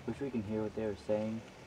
Wish we can hear what they were saying.